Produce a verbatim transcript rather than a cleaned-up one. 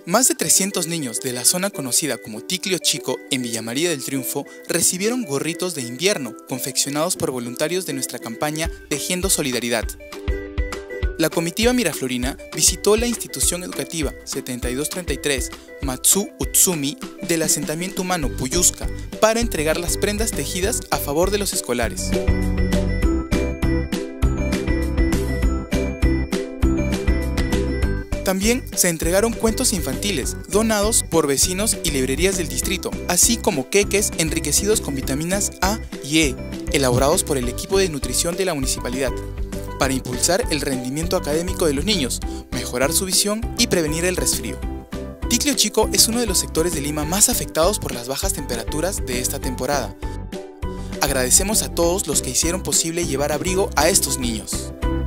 Más de trescientos niños de la zona conocida como Ticlio Chico en Villa María del Triunfo recibieron gorritos de invierno confeccionados por voluntarios de nuestra campaña Tejiendo Solidaridad. La comitiva miraflorina visitó la institución educativa setenta y dos treinta y tres Matsu Utsumi del asentamiento humano Puyusca para entregar las prendas tejidas a favor de los escolares. También se entregaron cuentos infantiles donados por vecinos y librerías del distrito, así como queques enriquecidos con vitaminas A y E, elaborados por el equipo de nutrición de la municipalidad, para impulsar el rendimiento académico de los niños, mejorar su visión y prevenir el resfrío. Ticlio Chico es uno de los sectores de Lima más afectados por las bajas temperaturas de esta temporada. Agradecemos a todos los que hicieron posible llevar abrigo a estos niños.